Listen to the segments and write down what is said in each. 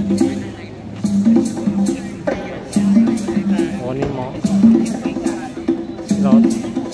โอ้นี่หมอรถ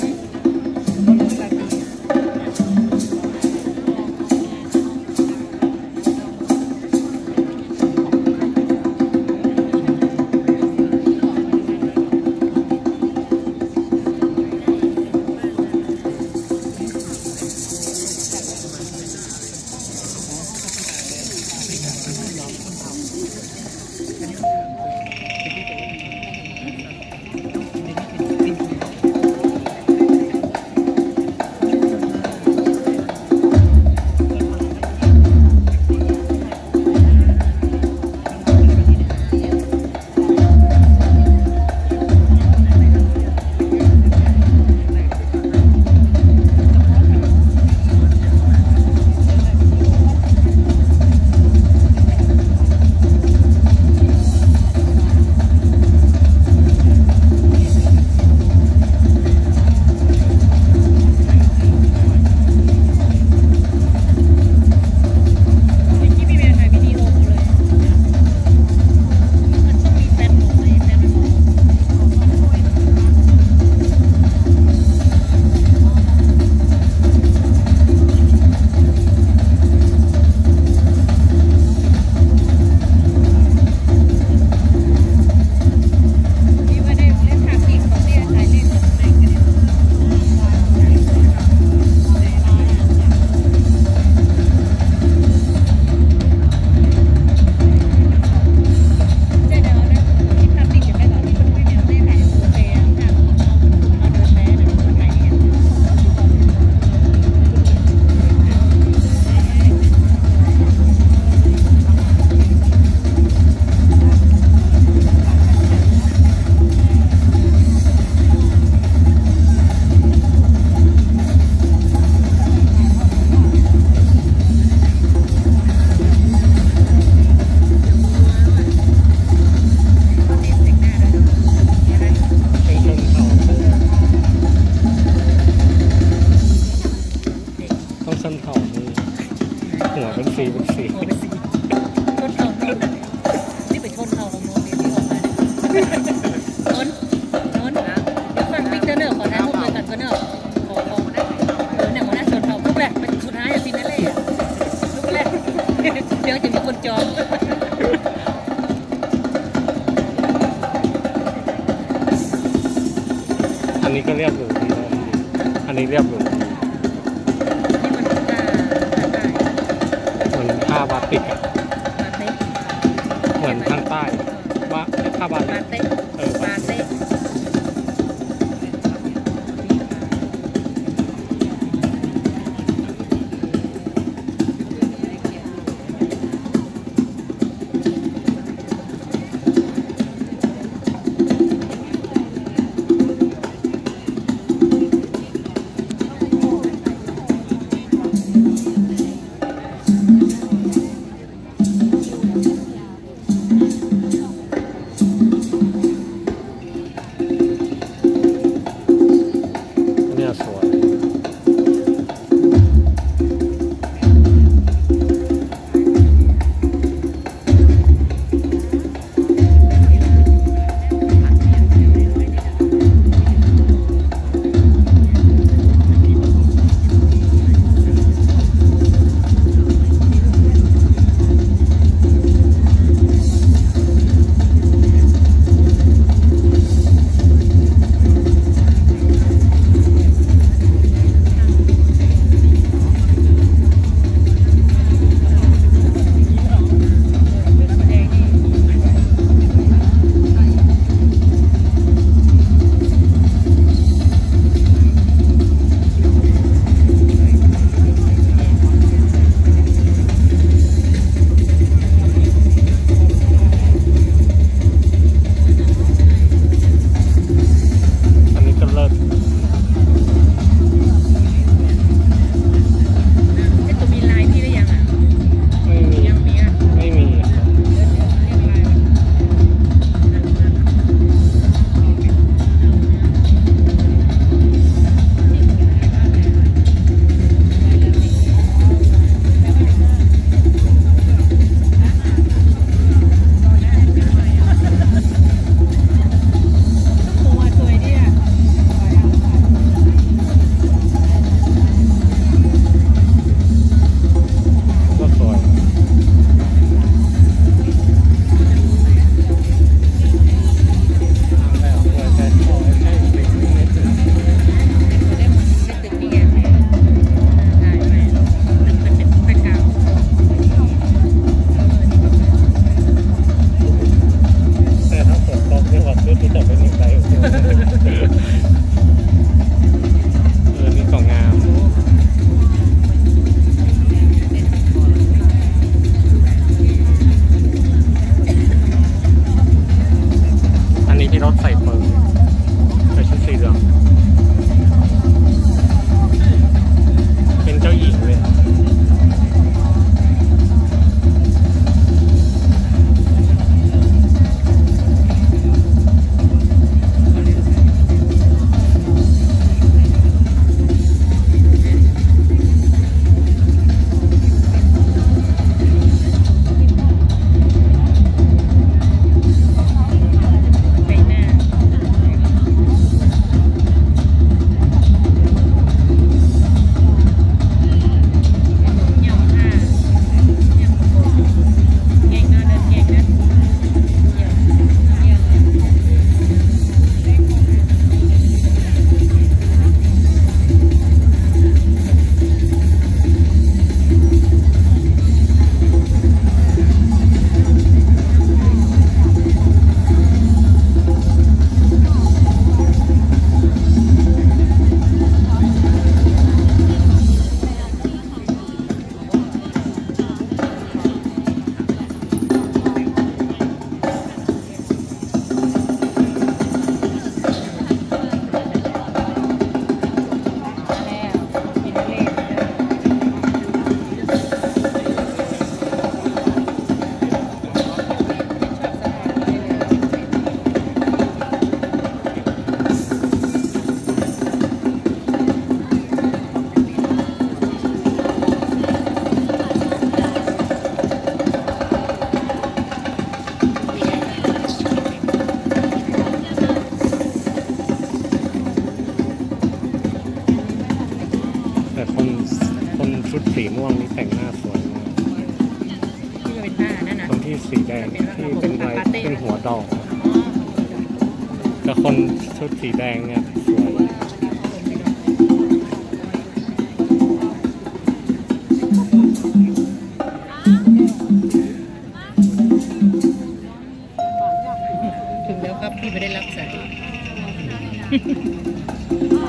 ต้องสั้นเข่านี่หัวเป็นสีเป็นสีชนเข่าโน้นนี่ไปชนเข่าของโน้นนี่ที่ออกมาโน้นเดี๋ยวฟังปิ๊กเตอร์เนอร์ขอท้าพวกเลยกันก็เนอร์ขอเนี่ยมันน่าชนเข่าลูกแรกเป็นสุดท้ายอะฟินาเล่ลูกแรกเดี๋ยวจะมีคนจองอันนี้ก็เรียบหรูดีนะอันนี้เรียบหรูเหมือนผ้าบาติกอะเหมือนทางใต้ว่าผ้าบาติกบาเต้รถใส่เปิดใส่ชุดสีเหลืองเป็นเจ้าหญิงเลยแต่คนชุดสีม่วงนี่แต่งหน้าสวยมากที่มันเป็นหน้านั่นน่ะคนที่สีแดงที่เป็นลายเป็นหัวดอกแต่คนชุดสีแดงเนี่ยสวยถึงแล้วครับพี่ไม่ได้รับสาย